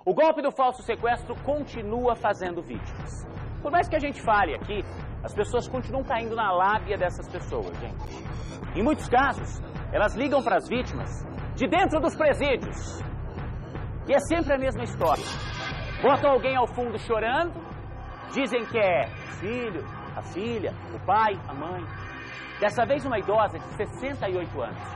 O golpe do falso sequestro continua fazendo vítimas. Por mais que a gente fale aqui, as pessoas continuam caindo na lábia dessas pessoas, gente. Em muitos casos, elas ligam para as vítimas de dentro dos presídios. E é sempre a mesma história. Botam alguém ao fundo chorando, dizem que é o filho, a filha, o pai, a mãe. Dessa vez uma idosa de 68 anos.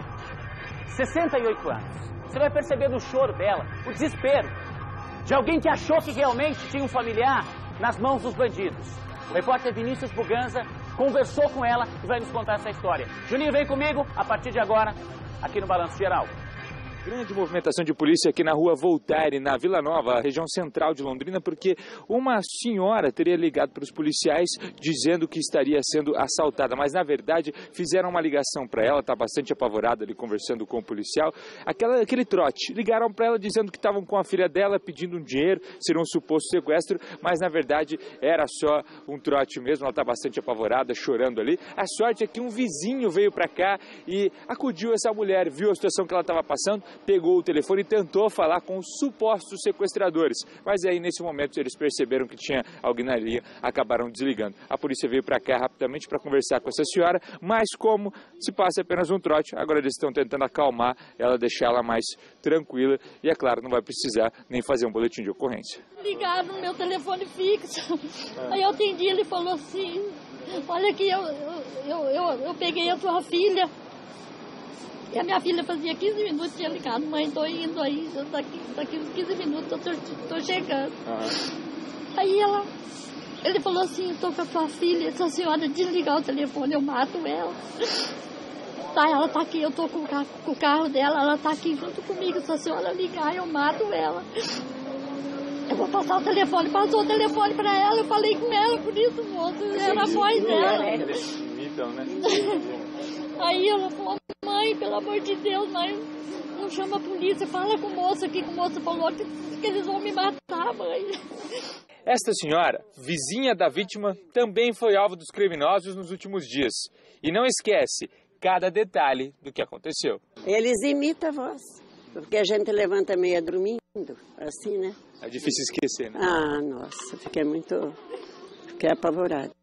68 anos. Você vai perceber no choro dela o desespero de alguém que achou que realmente tinha um familiar nas mãos dos bandidos. O repórter Vinícius Buganza conversou com ela e vai nos contar essa história. Juninho, vem comigo, a partir de agora, aqui no Balanço Geral. Grande movimentação de polícia aqui na rua Voltaire, na Vila Nova, região central de Londrina, porque uma senhora teria ligado para os policiais dizendo que estaria sendo assaltada, mas na verdade fizeram uma ligação para ela, está bastante apavorada ali conversando com o policial, aquele trote, ligaram para ela dizendo que estavam com a filha dela pedindo um dinheiro, seria um suposto sequestro, mas na verdade era só um trote mesmo, ela está bastante apavorada, chorando ali. A sorte é que um vizinho veio para cá e acudiu essa mulher, viu a situação que ela estava passando, pegou o telefone e tentou falar com os supostos sequestradores. Mas aí, nesse momento, eles perceberam que tinha alguém na linha, acabaram desligando. A polícia veio para cá rapidamente para conversar com essa senhora, mas como se passa apenas um trote, agora eles estão tentando acalmar ela, deixar ela mais tranquila e, é claro, não vai precisar nem fazer um boletim de ocorrência. Ligaram no meu telefone fixo. Aí eu atendi, ele falou assim, olha aqui, eu peguei a sua filha. E a minha filha fazia 15 minutos, tinha ligado, mãe, tô indo aí, daqui uns 15 minutos eu tô chegando. Aí ele falou assim, tô com a sua filha, se a senhora desligar o telefone, eu mato ela. Tá, ela tá aqui, eu tô com o carro dela, ela tá aqui junto comigo, se a senhora ligar, eu mato ela. Eu vou passar o telefone, passou o telefone pra ela, eu falei com ela, por isso, moço, era a voz dela. Então, né? Aí ela falou, mãe, pelo amor de Deus, mãe, não chama a polícia, fala com o moço aqui, que o moço falou que eles vão me matar, mãe. Esta senhora, vizinha da vítima, também foi alvo dos criminosos nos últimos dias. E não esquece cada detalhe do que aconteceu. Eles imitam a voz, porque a gente levanta meia dormindo, assim, né? É difícil esquecer, né? Ah, nossa, fiquei apavorada.